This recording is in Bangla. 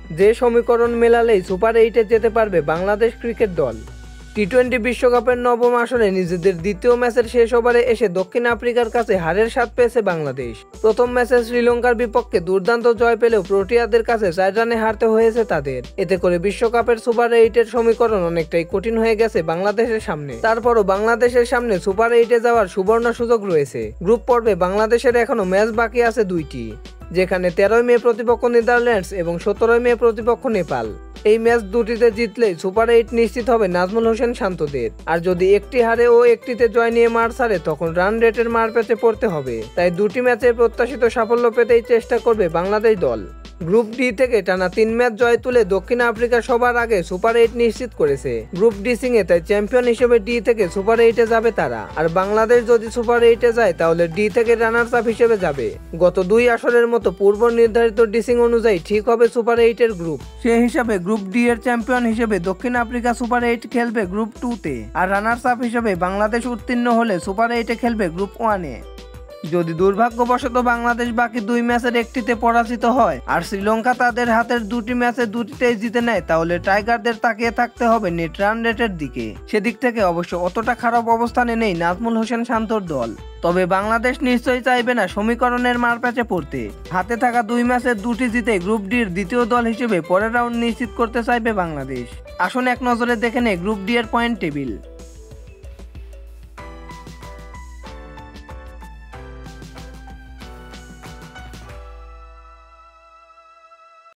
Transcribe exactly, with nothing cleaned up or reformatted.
যে সমীকরণ মেলালেই সুপার এইটে যেতে পারবে বাংলাদেশ ক্রিকেট দল। টি টোয়েন্টি বিশ্বকাপের নবম আসরে নিজেদের দ্বিতীয় ম্যাচের শেষ ওভারে এসে দক্ষিণ আফ্রিকার কাছে হারের স্বাদ পেয়েছে বাংলাদেশ। প্রথম ম্যাচে শ্রীলঙ্কার বিপক্ষে দুর্দান্ত জয় পেলেও প্রোটিয়াদের কাছে চার রানে হারতে হয়েছে তাদের। এতে করে বিশ্বকাপের সুপার এইটের সমীকরণ অনেকটাই কঠিন হয়ে গেছে বাংলাদেশের সামনে। তারপরও বাংলাদেশের সামনে সুপার এইটে যাওয়ার সুবর্ণ সুযোগ রয়েছে। গ্রুপ পর্বে বাংলাদেশের এখনো ম্যাচ বাকি আছে দুইটি, যেখানে তেরোই মে প্রতিপক্ষ নেদারল্যান্ডস এবং সতেরোই মে প্রতিপক্ষ নেপাল। এই ম্যাচ দুটিতে জিতলেই সুপার এইট নিশ্চিত হবে নাজমুল হোসেন শান্তদের। আর যদি একটি হারে ও একটিতে জয় নিয়ে মার ছাড়ে তখন রান রেটের মার পেতে পড়তে হবে। তাই দুটি ম্যাচে প্রত্যাশিত সাফল্য পেতেই চেষ্টা করবে বাংলাদেশ দল। গ্রুপ ডি থেকে টানা তিন ম্যাচ জয় তুলে দক্ষিণ আফ্রিকা সবার আগে সুপার এইট নিশ্চিত করেছে। গ্রুপ ডি সিংয়ে তাই চ্যাম্পিয়ন হিসেবে ডি থেকে সুপার এইটে যাবে তারা। আর বাংলাদেশ যদি সুপার এইটে যায় তাহলে ডি থেকে রানার্স আপ হিসেবে যাবে। গত দুই আসরের মতো পূর্ব নির্ধারিত ডিসিং অনুযায়ী ঠিক হবে সুপার এইটের গ্রুপ। সে হিসাবে গ্রুপ ডি এর চ্যাম্পিয়ন হিসেবে দক্ষিণ আফ্রিকা সুপার এইট খেলবে গ্রুপ টু তে, আর রানার্স আপ হিসেবে বাংলাদেশ উত্তীর্ণ হলে সুপার এইটে খেলবে গ্রুপ ওয়ানে। যদি দুর্ভাগ্যবশত বাংলাদেশ বাকি দুই ম্যাচের একটিতে পরাজিত হয় আর শ্রীলঙ্কা তাদের হাতের দুটি ম্যাচে দুটিতেই জিতে নেয় তাহলে টাইগারদের তাকিয়ে থাকতে হবে নেট রান রেটের দিকে। সেদিক থেকে অবশ্য অতটা খারাপ অবস্থানে নেই নাজমুল হোসেন শান্তর দল। তবে বাংলাদেশ নিশ্চয়ই চাইবে না সমীকরণের মারপ্যাচে পড়তে। হাতে থাকা দুই ম্যাচের দুটি জিতে গ্রুপ ডির দ্বিতীয় দল হিসেবে পরের রাউন্ড নিশ্চিত করতে চাইবে বাংলাদেশ। আসুন এক নজরে দেখে নেই গ্রুপ ডি এর পয়েন্ট টেবিল।